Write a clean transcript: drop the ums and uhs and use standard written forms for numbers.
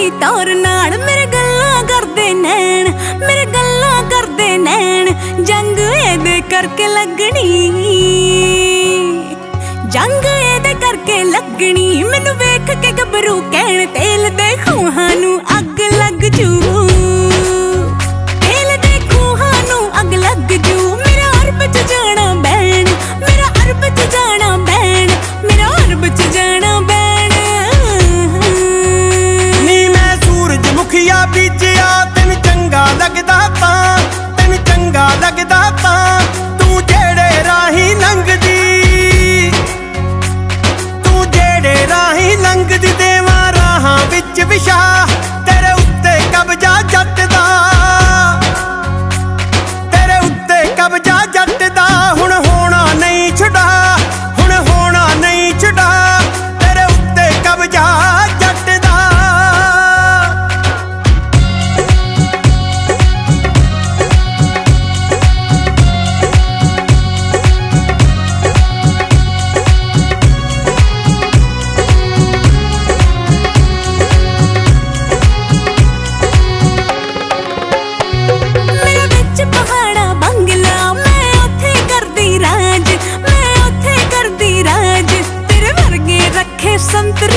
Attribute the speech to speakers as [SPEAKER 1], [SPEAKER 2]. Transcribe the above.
[SPEAKER 1] दी तौर नाल मेरे गल्लां करदे नैन, मेरे गल्लां करदे नैन। जंग एदे करके लगनी, जंग एदे करके लगनी। मैनू वेख के गबरू कहण तेल दे खूहां नू अग लग जू, तेल दे खूहां नू अग लग जू। मेरा अरब च जाना बैन, मेरा अरब च जाना बैन, मेरा अरब च जाना बैन।
[SPEAKER 2] नी मैं सूरजमुखिया बीजिया तेन चंगा लगदा तां, तेन चंगा लगदा तां। तू जेड़े राही लंघदी, तू जेड़े राही लंघदी देवां राहां विच विछा। तेरे उत्ते कब्जा जट दा, तेरे उत्ते कब्जा जट दा। हुण होना नहीं छुड़ा, हुण होना नहीं छुड़ा। तेरे उत्ते कब्जा जट दा।
[SPEAKER 1] मेरे विच पहाड़ा बंगला मैं उत्थे करदी राज, मैं उत्थे करदी राज। तेरे वर्गे रखे संतरे